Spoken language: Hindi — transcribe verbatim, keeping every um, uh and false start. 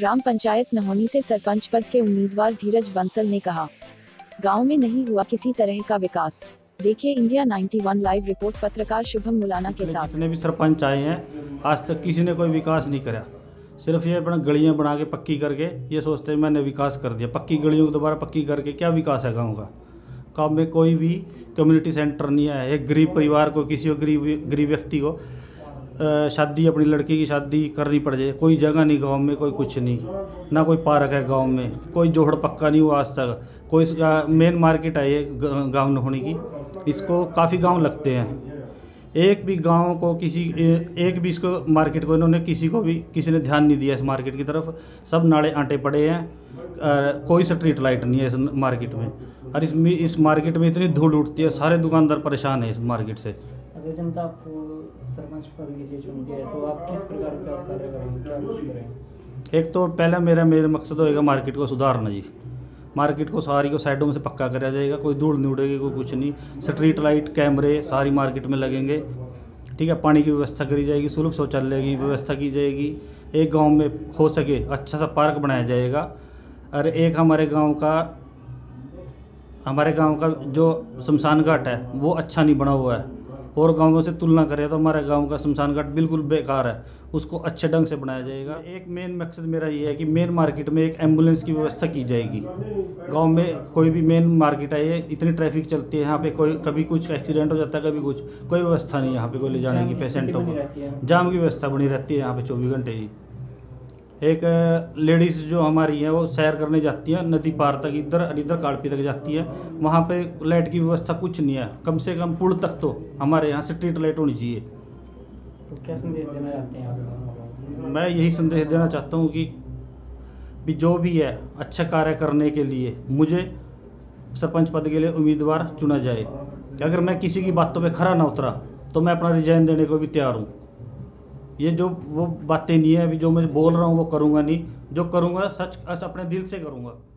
ग्राम पंचायत नहोनी से सरपंच पद के उम्मीदवार धीरज बंसल ने कहा, गांव में नहीं हुआ किसी तरह का विकास। देखिए इंडिया इक्यानवे लाइव रिपोर्ट पत्रकार शुभम मुलाना के साथ। जितने भी सरपंच आए हैं आज तक किसी ने कोई विकास नहीं करा। सिर्फ ये अपना गलियां बना के पक्की करके ये सोचते हैं मैंने विकास कर दिया। पक्की गलियों को दोबारा पक्की करके क्या विकास है गाँव का? गाँव में कोई भी कम्युनिटी सेंटर नहीं है। एक गरीब परिवार को, किसी को गरीब गरीब व्यक्ति को शादी, अपनी लड़की की शादी करनी पड़ जाए, कोई जगह नहीं गांव में, कोई कुछ नहीं, ना कोई पार्क है गांव में, कोई जोड़ पक्का नहीं हुआ आज तक। कोई मेन मार्केट है ये गांव नहोनी की, इसको काफ़ी गांव लगते हैं। एक भी गांव को किसी एक भी इसको मार्केट को इन्होंने किसी को भी किसी ने ध्यान नहीं दिया इस मार्केट की तरफ। सब नाले आंटे पड़े हैं, कोई स्ट्रीट लाइट नहीं है इस मार्केट में। और इस इस मार्केट में इतनी धूल उठती है, सारे दुकानदार परेशान है इस मार्केट से। अगर जनता आपको सरपंच पद के लिए चुनती है तो आप किस प्रकार विकास कार्य करेंगे, क्या कुछ करेंगे? एक तो पहला मेरा मेरा मकसद होएगा मार्केट को सुधारना जी। मार्केट को सारी को साइडों में से पक्का करा जाएगा, कोई धूल नहीं उड़ेगी, कोई कुछ नहीं। स्ट्रीट लाइट, कैमरे सारी मार्केट में लगेंगे, ठीक है। पानी की व्यवस्था करी जाएगी, सुलभ शौचालय की व्यवस्था की जाएगी। एक गांव में हो सके अच्छा सा पार्क बनाया जाएगा। और एक हमारे गांव का हमारे गांव का जो शमशान घाट है वो अच्छा नहीं बना हुआ है। और गांवों से तुलना करें तो हमारे गांव का शमशान घाट बिल्कुल बेकार है, उसको अच्छे ढंग से बनाया जाएगा। एक मेन मकसद मेरा ये है कि मेन मार्केट में एक एम्बुलेंस की व्यवस्था की जाएगी। गांव में कोई भी मेन मार्केट है, ये इतनी ट्रैफिक चलती है यहाँ पे, कोई कभी कुछ एक्सीडेंट हो जाता है, कभी कुछ, कोई व्यवस्था नहीं है यहाँ पे कोई ले जाने की पेशेंटों को। जाम की व्यवस्था बनी रहती है यहाँ पे चौबीस घंटे ही। एक लेडीज़ जो हमारी है वो सैर करने जाती है नदी पार तक, इधर और इधर काड़पी तक जाती है, वहाँ पे लाइट की व्यवस्था कुछ नहीं है। कम से कम पुल तक तो हमारे यहाँ स्ट्रीट लाइट होनी चाहिए। तो क्या संदेश देना चाहते हैं आप? मैं यही संदेश देना चाहता हूँ कि भी जो भी है अच्छा कार्य करने के लिए मुझे सरपंच पद के लिए उम्मीदवार चुना जाए। अगर मैं किसी की बातों पर खरा ना उतरा तो मैं अपना रिजाइन देने को भी तैयार हूँ। ये जो वो बातें नहीं है, अभी जो मैं बोल रहा हूँ वो करूँगा नहीं, जो करूँगा सच अपने दिल से करूँगा।